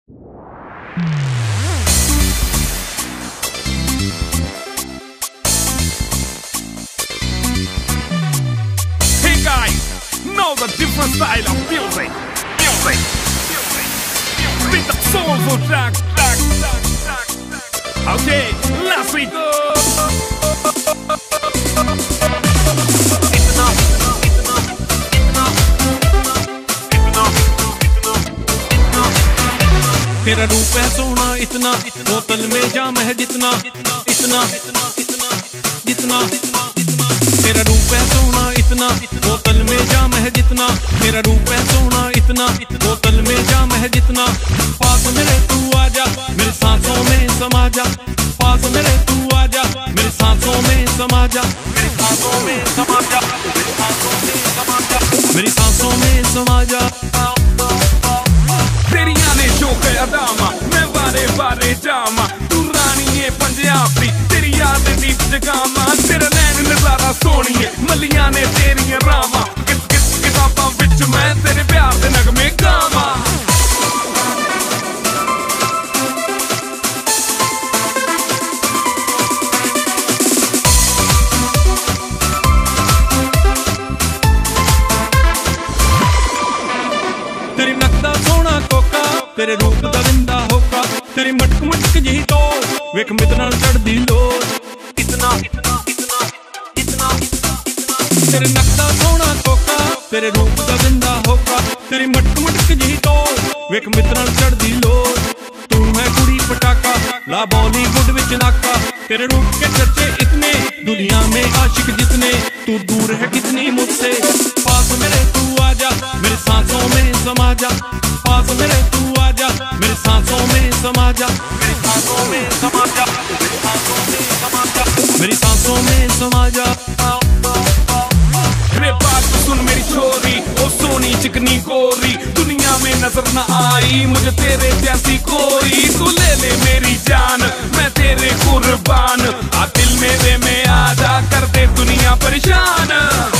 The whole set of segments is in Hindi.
Hey guys, know the different style of music. With the soulful track. Okay, let's go. तेरा रूप है सोना इतना, बोतल में जाम है जितना, इतना जितना। तेरा रूप है सोना इतना, बोतल में जाम है जितना। तेरा रूप है सोना इतना, बोतल में जाम है जितना। पास मेरे तू आजा, मेरे सांसों में समा जा। पास मेरे तू आजा, मेरे सांसों में समा जा। मेरी सांसों में समा जा, मेरी सांसों में समा जा, मेरी सांसों में समा जा। तेरिया ने शौक है अदामा, मैं बारे बारे जामा। तू रानी है पंजाबी, तेरी याद दी जगामा। तेरा नैन नजारा सोनी है, मलिया ने तेरिया रामा। किताबां विच मैं तेरे प्यार दे नगमे गावा। तेरी नक्दा सोना कोका, तेरे रूप दा विंदा होका। तेरी मटक मटक जी तो वेख मितना चढ़दी लोर। इतना इतना इतना इतना। तेरे नक्दा सोना कोका, तेरे रूप दा विंदा होका। तेरी मटक मटक जी तो वेख मितना चढ़दी लोर। तू है कुड़ी पटाका, ला बॉलीवुड विच नाका। तेरे रूप के चर्चे इतने, दुनिया में आशिक जितने। तू दूर है कितनी मुझसे, पास मेरे तू आजा, मेरे सांसों में समा जा। पास मेरे तू आजा, मेरे सांसों में समा जा। मेरी सांसों में समा जा, मेरी सांसों में समा जा, मेरी सांसों में समा जा। रे बात सुन मेरी छोरी, ओ सोनी चिकनी गोरी। दुनिया में नजर न आई मुझे तेरे जैसी कोई। तू ले ले मेरी जान, मैं तेरे कुर्बान। आ दिल मेरे में आजा, कर दे दुनिया परेशान।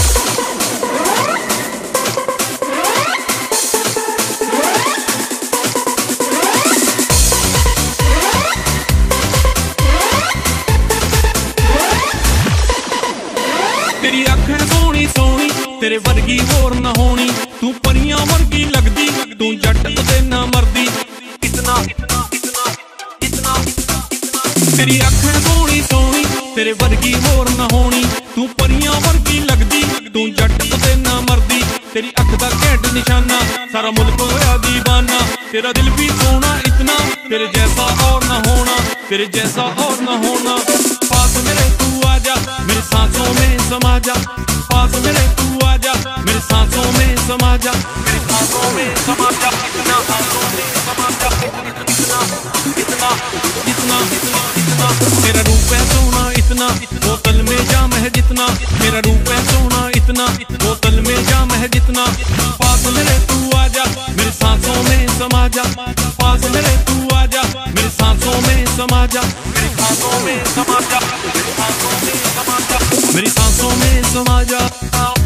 तेरी अख है सोनी सोनी, तेरे वर्गी होर न होनी। तू परियां वर्गी लगदी, तू जट ते ना मरदी। इतना इतना इतना इतना। तेरी अख है सोनी सोनी, तेरे वर्गी होर न होनी। तू परियां वर्गी लगदी, तू जट ते ना मरदी। तेरी अख दा घैंट निशाना, सारा मुल्क होया दीवाना। तेरा दिल भी सोना इतना, तेरे जैसा और न होना, तेरे जैसा और न होना। पास मेरे तू आजा, मेरे सांसों में समा जा। पास मेरे तू आजा, मेरे सांसों में समा जा। मेरी सांसों में समा जा, इतना सांसों में समा जा। इतना इतना इतना इतना। तेरा रूप है सोना इतना, बोतल में जाम है जितना। मेरा रूप है सोना इतना, बोतल में जाम है जितना। पास मेरे तू आजा, मेरे सांसों में समा जा। पास मेरे तू आजा, मेरे सांसों में समा जा। मेरी सांसों में समा जा, मेरी सांसों में समा जा, मेरी सांसों में समा जा।